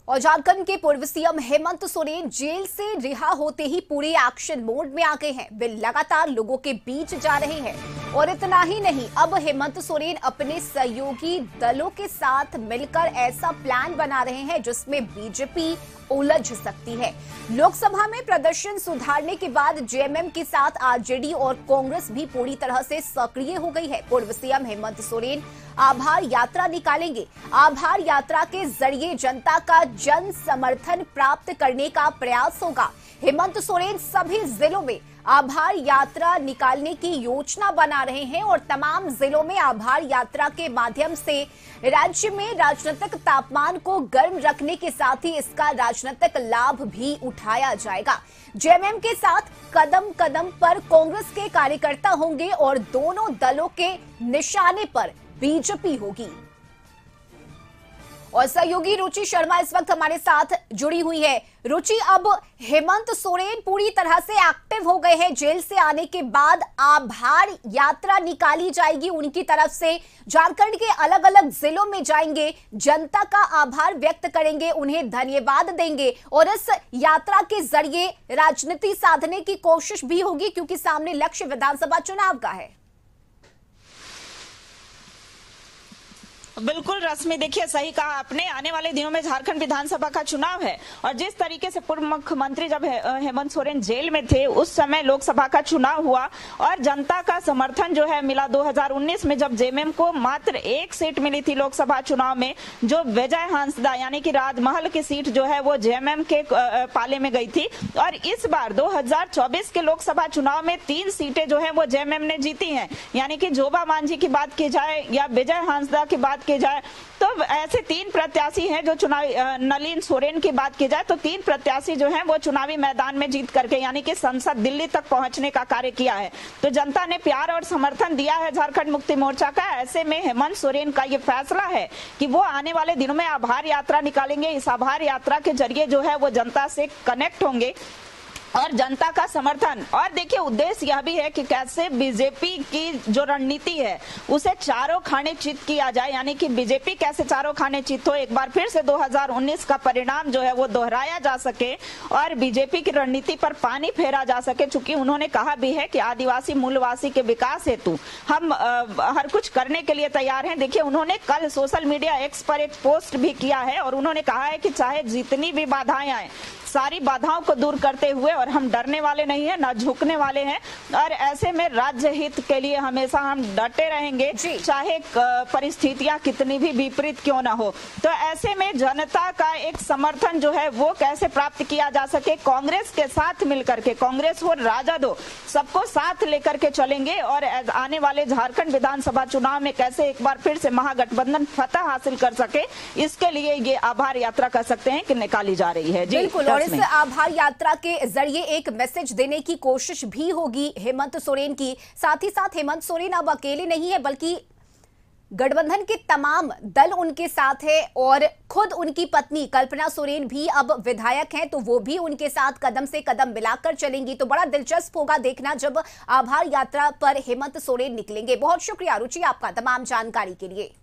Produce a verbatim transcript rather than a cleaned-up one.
और झारखंड के पूर्व सीएम हेमंत सोरेन जेल से रिहा होते ही पूरे एक्शन मोड में आ गए हैं। वे लगातार लोगों के बीच जा रहे हैं और इतना ही नहीं, अब हेमंत सोरेन अपने सहयोगी दलों के साथ मिलकर ऐसा प्लान बना रहे हैं जिसमें बीजेपी उलझ सकती है। लोकसभा में प्रदर्शन सुधारने के बाद जेएमएम के साथ आरजेडी और कांग्रेस भी पूरी तरह से सक्रिय हो गई है। पूर्व सीएम हेमंत सोरेन आभार यात्रा निकालेंगे। आभार यात्रा के जरिए जनता का जन समर्थन प्राप्त करने का प्रयास होगा। हेमंत सोरेन सभी जिलों में आभार यात्रा निकालने की योजना बना रहे हैं और तमाम जिलों में आभार यात्रा के माध्यम से राज्य में राजनीतिक तापमान को गर्म रखने के साथ ही इसका राजनीतिक लाभ भी उठाया जाएगा। जेएमएम के साथ कदम कदम पर कांग्रेस के कार्यकर्ता होंगे और दोनों दलों के निशाने पर बीजेपी होगी। और सहयोगी रुचि शर्मा इस वक्त हमारे साथ जुड़ी हुई है। रुचि, अब हेमंत सोरेन पूरी तरह से एक्टिव हो गए हैं। जेल से आने के बाद आभार यात्रा निकाली जाएगी उनकी तरफ से। झारखंड के अलग अलग जिलों में जाएंगे, जनता का आभार व्यक्त करेंगे, उन्हें धन्यवाद देंगे और इस यात्रा के जरिए राजनीति साधने की कोशिश भी होगी क्योंकि सामने लक्ष्य विधानसभा चुनाव का है। बिल्कुल रश्मि, देखिए सही कहा आपने, आने वाले दिनों में झारखंड विधानसभा का चुनाव है और जिस तरीके से पूर्व मुख्यमंत्री जब हेमंत सोरेन जेल में थे उस समय लोकसभा का चुनाव हुआ और जनता का समर्थन जो है मिला। दो हज़ार उन्नीस में जब जेएमएम को मात्र एक सीट मिली थी लोकसभा चुनाव में, जो विजय हांसदा यानी कि राजमहल की सीट जो है वो जेएमएम के पाले में गई थी और इस बार दो हज़ार चौबीस के लोकसभा चुनाव में तीन सीटें जो है वो जेएमएम ने जीती हैं। यानी कि जोबा मांझी की बात की जाए या विजय हांसदा की बात की जाए तो ऐसे तीन प्रत्याशी हैं जो चुनावी, नलिन सोरेन की बात की जाए तो तीन प्रत्याशी जो हैं वो चुनावी मैदान में जीत करके यानी कि संसद दिल्ली तक पहुंचने का कार्य किया है। तो जनता ने प्यार और समर्थन दिया है झारखंड मुक्ति मोर्चा का। ऐसे में हेमंत सोरेन का ये फैसला है कि वो आने वाले दिनों में आभार यात्रा निकालेंगे। इस आभार यात्रा के जरिए जो है वो जनता से कनेक्ट होंगे और जनता का समर्थन। और देखिए उद्देश्य यह भी है कि कैसे बीजेपी की जो रणनीति है उसे चारों खाने चित किया जाए, यानी कि बीजेपी कैसे चारों खाने चित हो, एक बार फिर से दो हज़ार उन्नीस का परिणाम जो है वो दोहराया जा सके और बीजेपी की रणनीति पर पानी फेरा जा सके। चूंकि उन्होंने कहा भी है कि आदिवासी मूलवासी के विकास हेतु हम आ, हर कुछ करने के लिए तैयार हैं। देखिए उन्होंने कल सोशल मीडिया एक्स पर एक पोस्ट भी किया है और उन्होंने कहा है कि चाहे जितनी भी बाधाएं आए सारी बाधाओं को दूर करते हुए और हम डरने वाले नहीं हैं, ना झुकने वाले हैं और ऐसे में राज्य हित के लिए हमेशा हम डटे रहेंगे चाहे परिस्थितियां कितनी भी विपरीत क्यों ना हो। तो ऐसे में जनता का एक समर्थन जो है वो कैसे प्राप्त किया जा सके, कांग्रेस के साथ मिलकर के, कांग्रेस हो राजद हो, सबको साथ लेकर के चलेंगे और आने वाले झारखंड विधानसभा चुनाव में कैसे एक बार फिर से महागठबंधन फतह हासिल कर सके, इसके लिए ये आभार यात्रा कर सकते हैं कि निकाली जा रही है। बिल्कुल, और इस आभार यात्रा के जरिए एक मैसेज देने की कोशिश भी होगी हेमंत सोरेन की। साथ ही साथ हेमंत सोरेन अब अकेले नहीं है बल्कि गठबंधन के तमाम दल उनके साथ है और खुद उनकी पत्नी कल्पना सोरेन भी अब विधायक हैं तो वो भी उनके साथ कदम से कदम मिलाकर चलेंगी। तो बड़ा दिलचस्प होगा देखना जब आभार यात्रा पर हेमंत सोरेन निकलेंगे। बहुत शुक्रिया रुचि आपका तमाम जानकारी के लिए।